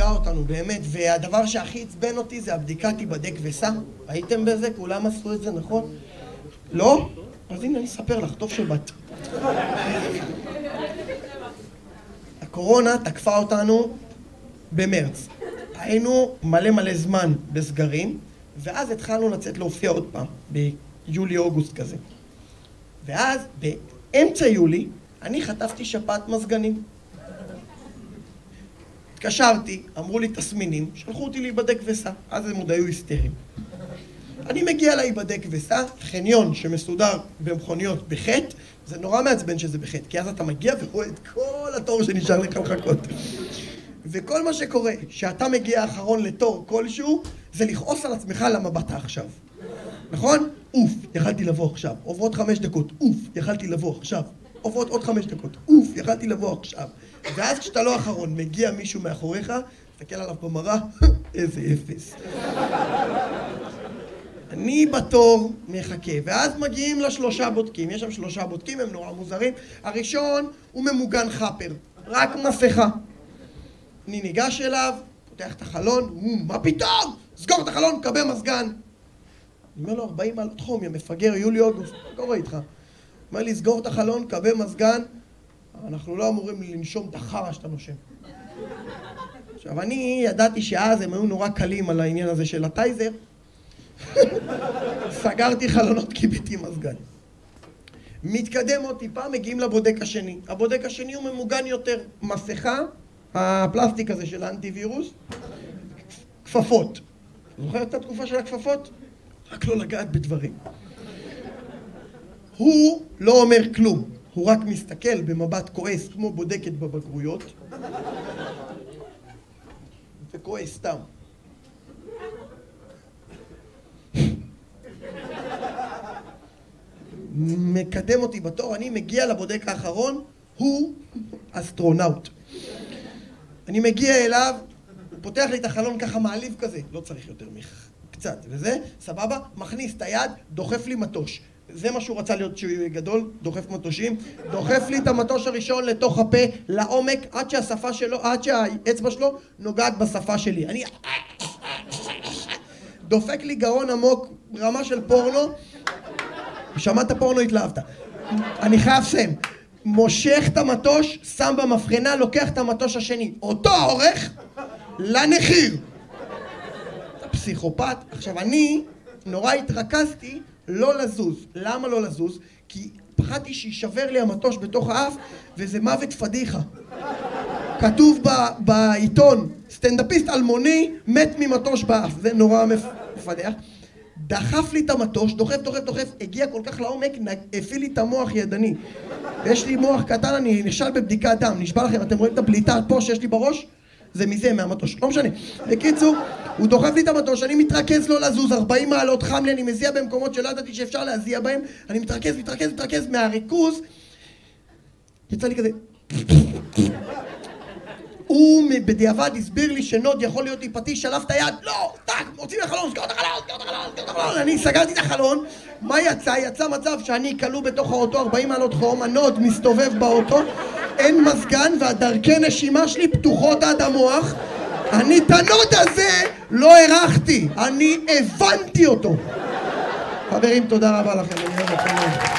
בלעה אותנו, באמת, והדבר שהכי עצבן אותי זה הבדיקה תיבדק וסע. הייתם בזה? כולם עשו את זה, נכון? לא? אז הנה אני אספר לך, טוב שבאת. הקורונה תקפה אותנו במרץ. היינו מלא זמן בסגרים, ואז התחלנו לצאת להופיע עוד פעם, ביולי-אוגוסט כזה. ואז באמצע יולי אני חטפתי שפעת מזגנים. התקשרתי, אמרו לי תסמינים, שלחו אותי להיבדק וסע, אז הם עוד היו היסטריים. אני מגיע להיבדק וסע, חניון שמסודר במכוניות בחטא, זה נורא מעצבן שזה בחטא, כי אז אתה מגיע ורואה את כל התור שנשאר לך לחכות. וכל מה שקורה, שאתה מגיע האחרון לתור כלשהו, זה לכעוס על עצמך למה באת עכשיו. נכון? אוף, יכלתי לבוא עכשיו. עוברות 5 דקות, אוף, יכלתי לבוא עכשיו. עוברות עוד 5 דקות, אוף, יכלתי לבוא עכשיו. ואז כשאתה לא אחרון, מגיע מישהו מאחוריך, תסתכל עליו במראה, איזה אפס. אני בתור מחכה, ואז מגיעים ל3 בודקים, יש שם 3 בודקים, הם נורא מוזרים. הראשון הוא ממוגן חפר, רק מסכה. אני ניגש אליו, פותח את החלון, מה פתאום? סגור את החלון, קבל מזגן. אני אומר לו 40 מעלות חום, יא מפגר, יולי-אוגוסט, מה קורה איתך? אומר לי, סגור את החלון, קבל מזגן, אנחנו לא אמורים לנשום את החרא שאתה נושם. עכשיו, אני ידעתי שאז הם היו נורא קלים על העניין הזה של הטייזר. סגרתי חלונות, קיבלתי מזגן. מתקדם עוד טיפה, מגיעים לבודק השני. הבודק השני הוא ממוגן יותר. מסכה, הפלסטיק הזה של האנטיווירוס, כפפות. זוכר את התקופה של הכפפות? רק לא לגעת בדברים. הוא לא אומר כלום, הוא רק מסתכל במבט כועס כמו בודקת בבגרויות וכועס סתם. מקדם אותי בתור, אני מגיע לבודק האחרון, הוא אסטרונאוט. אני מגיע אליו, הוא פותח לי את החלון ככה מעליב כזה, לא צריך יותר קצת, וזה, סבבה, מכניס את היד, דוחף לי מטוש. זה מה שהוא רצה להיות שהוא יהיה גדול, דוחף מטושים, דוחף לי את המטוש הראשון לתוך הפה, לעומק, עד שהשפה שלו, עד שהאצבע שלו נוגעת בשפה שלי. אני דופק לי גרון עמוק, רמה של פורנו, שמעת פורנו, התלהבת. אני חייב סם. מושך את המטוש, שם במפחנה, לוקח את המטוש השני. אותו האורך לנחיר. אתה פסיכופת. עכשיו, אני נורא התרכזתי לא לזוז. למה לא לזוז? כי פחדתי שישבר לי המטוש בתוך האף, וזה מוות פדיחה. כתוב בעיתון, סטנדאפיסט אלמוני מת ממטוש באף. זה נורא מפדח. דחף לי את המטוש, דוחף, הגיע כל כך לעומק, הפעיל לי את המוח ידני. יש לי מוח קטן, אני נכשל בבדיקת דם, נשבע לכם, אתם רואים את הבליטה פה שיש לי בראש? זה מזה, מהמטוש, לא משנה. בקיצור, הוא דוחף לי את המטוש, אני מתרכז לא לזוז, 40 מעלות חם לי, אני מזיע במקומות שלא ידעתי שאפשר להזיע בהם, אני מתרכז מהריכוז, יצא לי כזה. הוא בדיעבד הסביר לי שנוד יכול להיות לי פטיש, שלף את היד, לא, טק, מוצאים לחלון, סגור את החלון, אני סגרתי את החלון, מה יצא? יצא מצב שאני כלוא בתוך האוטו, 40 מעלות חום, הנוד מסתובב באוטו, אין מזגן והדרכי נשימה שלי פתוחות עד המוח, אני את הנוד הזה לא הרחתי, אני הבנתי אותו. חברים, תודה רבה לכם.